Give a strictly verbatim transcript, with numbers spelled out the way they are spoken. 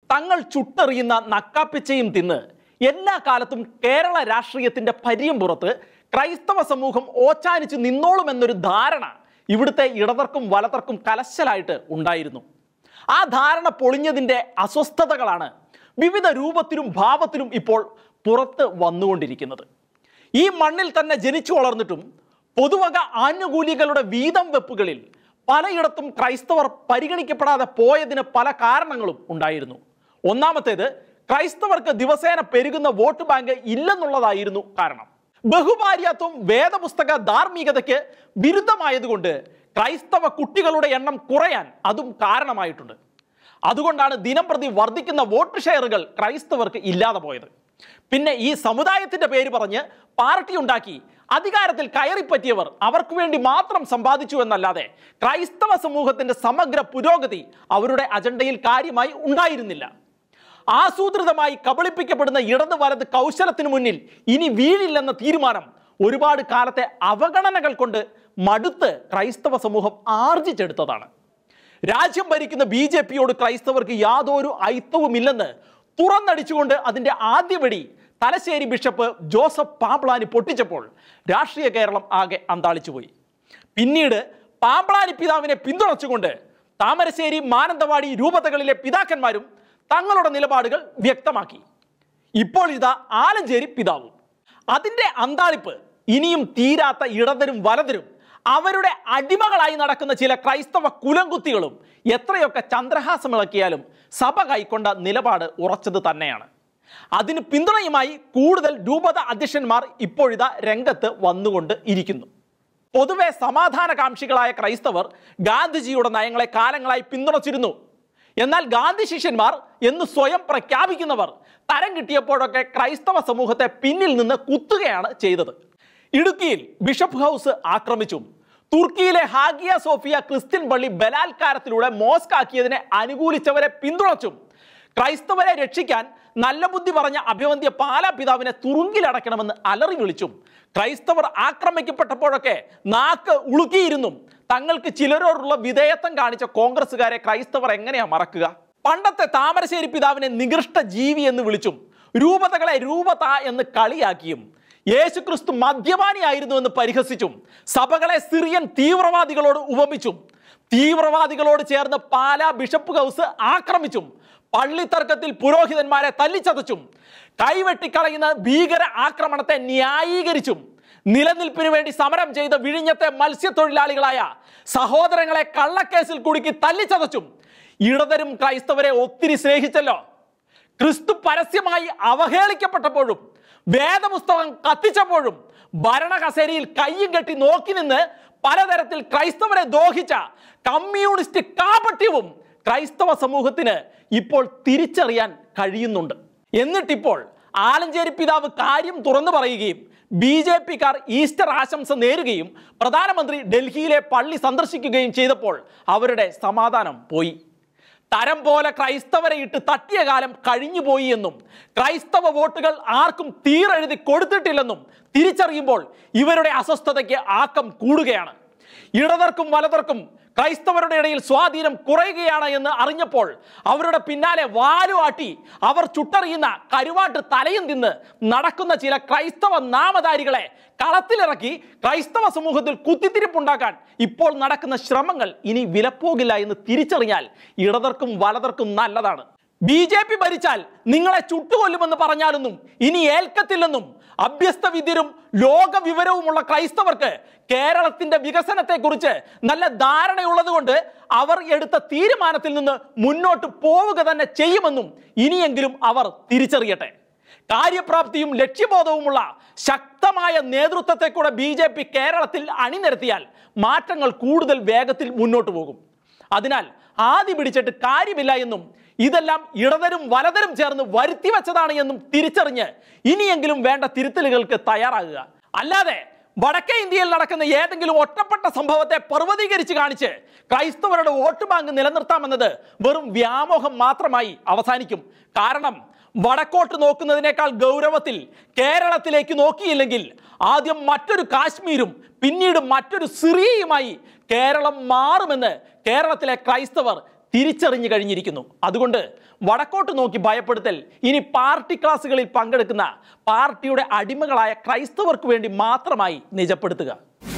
തങ്ങൾ ചുട്ടെറിയുന്ന നക്കാപ്പിച്ചയും തിന്ന് എല്ലാ കാലത്തും കേരള രാഷ്ട്രീയത്തിന്റെ പരിയമ്പുറത്ത് ക്രൈസ്തവ സമൂഹം ഓച്ചാനിച്ച് നിന്നോളുമെന്നൊരു ധാരണ ഇവിടുത്തെ ഇടതർക്കും വലതർക്കും കലശലായിട്ട് ഉണ്ടായിരുന്നു. ആ ധാരണ പൊളിഞ്ഞതിൻ്റെ അസ്വസ്ഥതകളാണ് വിവിധ രൂപത്തിലും ഭാവത്തിലും ഇപ്പോൾ പുറത്ത് വന്നുകൊണ്ടിരിക്കുന്നത്. ഈ മണ്ണിൽ തന്നെ ജനിച്ചു വളർന്നിട്ടും പൊതുവക ആനുകൂല്യങ്ങളുടെ വീതം വെപ്പുകളിൽ പലയിടത്തും ക്രൈസ്തവർ പരിഗണിക്കപ്പെടാതെ പോയതിന് പല കാരണങ്ങളും ഉണ്ടായിരുന്നു. ഒന്നാമത്തേത്, ക്രൈസ്തവർക്ക് ദിവസേന പെരുകുന്ന വോട്ട് ബാങ്ക് ഇല്ലെന്നുള്ളതായിരുന്നു കാരണം. ബഹുഭാര്യാത്വം വേദപുസ്തക ധാർമ്മികതയ്ക്ക് വിരുദ്ധമായതുകൊണ്ട് ക്രൈസ്തവ കുട്ടികളുടെ എണ്ണം കുറയാൻ അതും കാരണമായിട്ടുണ്ട്. അതുകൊണ്ടാണ് ദിനംപ്രതി വർദ്ധിക്കുന്ന വോട്ട് ഷെയറുകൾ ക്രൈസ്തവർക്ക് ഇല്ലാതെ പോയത്. പിന്നെ ഈ സമുദായത്തിന്റെ പേര് പറഞ്ഞ് പാർട്ടി ഉണ്ടാക്കി അധികാരത്തിൽ കയറിപ്പറ്റിയവർ അവർക്ക് വേണ്ടി മാത്രം സമ്പാദിച്ചു എന്നല്ലാതെ ക്രൈസ്തവ സമൂഹത്തിന്റെ സമഗ്ര പുരോഗതി അവരുടെ അജണ്ടയിൽ കാര്യമായി ഉണ്ടായിരുന്നില്ല. ആസൂത്രിതമായി കബളിപ്പിക്കപ്പെടുന്ന ഇടത് വലത് കൗശലത്തിന് മുന്നിൽ ഇനി വീഴില്ലെന്ന തീരുമാനം ഒരുപാട് കാലത്തെ അവഗണനകൾ കൊണ്ട് മടുത്ത് ക്രൈസ്തവ സമൂഹം ആർജിച്ചെടുത്തതാണ്. രാജ്യം ഭരിക്കുന്ന ബി ജെ പിയോട് ക്രൈസ്തവർക്ക് യാതൊരു ഐത്തവുമില്ലെന്ന് തുറന്നടിച്ചുകൊണ്ട് അതിൻ്റെ ആദ്യവടി തലശ്ശേരി ബിഷപ്പ് ജോസഫ് പാമ്പ്ളാനി പൊട്ടിച്ചപ്പോൾ രാഷ്ട്രീയ കേരളം ആകെ അന്താളിച്ചുപോയി. പിന്നീട് പാമ്പ്ളാനി പിതാവിനെ പിന്തുണച്ചുകൊണ്ട് താമരശ്ശേരി മാനന്തവാടി രൂപതകളിലെ പിതാക്കന്മാരും തങ്ങളുടെ നിലപാടുകൾ വ്യക്തമാക്കി. ഇപ്പോൾ ഇതാ ആലഞ്ചേരി പിതാവും. അതിൻ്റെ അന്താളിപ്പ് ഇനിയും തീരാത്ത ഇടതരും വലതരും അവരുടെ അടിമകളായി നടക്കുന്ന ചില ക്രൈസ്തവ കുലംകുത്തികളും എത്രയൊക്കെ ചന്ദ്രഹാസമിളക്കിയാലും സഭ കൈക്കൊണ്ട നിലപാട് ഉറച്ചത് തന്നെയാണ്. അതിന് പിന്തുണയുമായി കൂടുതൽ രൂപത അധ്യക്ഷന്മാർ ഇപ്പോഴിതാ രംഗത്ത് വന്നുകൊണ്ട് ഇരിക്കുന്നു. പൊതുവെ സമാധാനകാംക്ഷികളായ ക്രൈസ്തവർ ഗാന്ധിജിയുടെ നയങ്ങളെ കാലങ്ങളായി പിന്തുണച്ചിരുന്നു. എന്നാൽ ഗാന്ധി ശിഷ്യന്മാർ എന്ന് സ്വയം പ്രഖ്യാപിക്കുന്നവർ തരം കിട്ടിയപ്പോഴൊക്കെ ക്രൈസ്തവ സമൂഹത്തെ പിന്നിൽ നിന്ന് കുത്തുകയാണ് ചെയ്തത്. ഇടുക്കിയിൽ ബിഷപ്പ് ഹൗസ് ആക്രമിച്ചും തുർക്കിയിലെ ഹാഗിയ സോഫിയ ക്രിസ്ത്യൻ പള്ളി ബലാത്കാരത്തിലൂടെ മോസ്കാക്കിയതിനെ അനുകൂലിച്ചവരെ പിന്തുണച്ചും ക്രൈസ്തവരെ രക്ഷിക്കാൻ നല്ല ബുദ്ധി പറഞ്ഞ അഭിവന്ദ്യ പാലാ പിതാവിനെ തുറുങ്കിലടക്കണമെന്ന് അലറി വിളിച്ചും ക്രൈസ്തവർ ആക്രമിക്കപ്പെട്ടപ്പോഴൊക്കെ നാക്ക് ഉളുക്കിയിരുന്നും തങ്ങൾക്ക് ചിലരോടുള്ള വിധേയത്വം കാണിച്ച കോൺഗ്രസുകാരെ ക്രൈസ്തവർ എങ്ങനെയാ മറക്കുക? പണ്ടത്തെ താമരശ്ശേരി പിതാവിനെ നികൃഷ്ട ജീവി എന്ന് വിളിച്ചും രൂപതകളെ രൂപത എന്ന് കളിയാക്കിയും യേശുക്രിസ്തു മദ്യപാനിയായിരുന്നു എന്ന് പരിഹസിച്ചും സഭകളെ സിറിയൻ തീവ്രവാദികളോട് ഉപമിച്ചും തീവ്രവാദികളോട് ചേർന്ന് പാലാ ബിഷപ്പ് ഹൗസ് ആക്രമിച്ചും പള്ളിത്തർക്കത്തിൽ പുരോഹിതന്മാരെ തല്ലിച്ചതച്ചും കൈവെട്ടിക്കളയുന്ന ഭീകര ആക്രമണത്തെ ന്യായീകരിച്ചും നിലനിൽപ്പിന് വേണ്ടി സമരം ചെയ്ത വിഴിഞ്ഞത്തെ മത്സ്യത്തൊഴിലാളികളായ സഹോദരങ്ങളെ കള്ളക്കേസിൽ കുടുക്കി തല്ലിച്ചതച്ചും ഇടതരും ക്രൈസ്തവരെ ഒത്തിരി സ്നേഹിച്ചല്ലോ. ക്രിസ്തു പരസ്യമായി അവഹേളിക്കപ്പെട്ടപ്പോഴും വേദപുസ്തകം കത്തിച്ചപ്പോഴും ഭരണകസേരയിൽ കയ്യും കെട്ടി നോക്കി നിന്ന് പലതരത്തിൽ ക്രൈസ്തവരെ ദോഹിച്ച കമ്മ്യൂണിസ്റ്റ് കാപട്യവും ക്രൈസ്തവ സമൂഹത്തിന് ഇപ്പോൾ തിരിച്ചറിയാൻ കഴിയുന്നുണ്ട്. എന്നിട്ടിപ്പോൾ ആലഞ്ചേരി പിതാവ് കാര്യം തുറന്നു പറയുകയും ബി ജെ പിക്കാർ ഈസ്റ്റർ ആശംസ നേരുകയും പ്രധാനമന്ത്രി ഡൽഹിയിലെ പള്ളി സന്ദർശിക്കുകയും ചെയ്തപ്പോൾ അവരുടെ സമാധാനം പോയി. തരം പോലെ ക്രൈസ്തവരെ ഇട്ട് തട്ടിയ കാലം കഴിഞ്ഞുപോയി എന്നും ക്രൈസ്തവ വോട്ടുകൾ ആർക്കും തീരെഴുതി കൊടുത്തിട്ടില്ലെന്നും തിരിച്ചറിയുമ്പോൾ ഇവരുടെ അസ്വസ്ഥതയ്ക്ക് ആക്കം കൂടുകയാണ്. ഇടതർക്കും വലതർക്കും ക്രൈസ്തവരുടെ ഇടയിൽ സ്വാധീനം കുറയുകയാണ് എന്ന് അറിഞ്ഞപ്പോൾ അവരുടെ പിന്നാലെ വാലുവാട്ടി അവർ ചുട്ടറിയുന്ന കരുവാട്ട് തലയും തിന്ന് നടക്കുന്ന ചില ക്രൈസ്തവ നാമധാരികളെ കളത്തിലിറക്കി ക്രൈസ്തവ സമൂഹത്തിൽ കുത്തിത്തിരിപ്പുണ്ടാക്കാൻ ഇപ്പോൾ നടക്കുന്ന ശ്രമങ്ങൾ ഇനി വിലപ്പോകില്ല എന്ന് തിരിച്ചറിഞ്ഞാൽ ഇടതർക്കും വലതർക്കും നല്ലതാണ്. ബി ജെ പി ഭരിച്ചാൽ നിങ്ങളെ ചുട്ടുകൊല്ലുമെന്ന് പറഞ്ഞാലൊന്നും ഇനി ഏൽക്കത്തില്ലെന്നും അഭ്യസ്ത വിദ്യരും ലോക വിവരവുമുള്ള ക്രൈസ്തവർക്ക് കേരളത്തിന്റെ വികസനത്തെക്കുറിച്ച് നല്ല ധാരണയുള്ളത് കൊണ്ട് അവർ എടുത്ത തീരുമാനത്തിൽ നിന്ന് മുന്നോട്ട് പോവുക തന്നെ ചെയ്യുമെന്നും ഇനിയെങ്കിലും അവർ തിരിച്ചറിയട്ടെ. കാര്യപ്രാപ്തിയും ലക്ഷ്യബോധവുമുള്ള ശക്തമായ നേതൃത്വത്തെ കൂടെ ബി ജെ പി കേരളത്തിൽ അണിനിരത്തിയാൽ മാറ്റങ്ങൾ കൂടുതൽ വേഗത്തിൽ മുന്നോട്ട് പോകും. അതിനാൽ ആദ്യ പിടിച്ചിട്ട് കാര്യമില്ല എന്നും ഇതെല്ലാം ഇടതരും വലതരും ചേർന്ന് വരുത്തി വെച്ചതാണ് എന്നും തിരിച്ചറിഞ്ഞ് ഇനിയെങ്കിലും വേണ്ട തിരുത്തലുകൾക്ക് തയ്യാറാകുക. അല്ലാതെ വടക്കേ ഇന്ത്യയിൽ നടക്കുന്ന ഏതെങ്കിലും ഒറ്റപ്പെട്ട സംഭവത്തെ പർവ്വതീകരിച്ച് കാണിച്ച് ക്രൈസ്തവരുടെ വോട്ട് ബാങ്ക് നിലനിർത്താമെന്നത് വെറും വ്യാമോഹം മാത്രമായി അവസാനിക്കും. കാരണം വടക്കോട്ട് നോക്കുന്നതിനേക്കാൾ ഗൗരവത്തിൽ കേരളത്തിലേക്ക് നോക്കിയില്ലെങ്കിൽ ആദ്യം മറ്റൊരു കാശ്മീരും പിന്നീട് മറ്റൊരു സിറിയയുമായി കേരളം മാറുമെന്ന് കേരളത്തിലെ ക്രൈസ്തവർ തിരിച്ചറിഞ്ഞു കഴിഞ്ഞിരിക്കുന്നു. അതുകൊണ്ട് വടക്കോട്ട് നോക്കി ഭയപ്പെടുത്തൽ ഇനി പാർട്ടി ക്ലാസുകളിൽ പങ്കെടുക്കുന്ന പാർട്ടിയുടെ അടിമകളായ ക്രൈസ്തവർക്ക് വേണ്ടി മാത്രമായി നിജപ്പെടുത്തുക.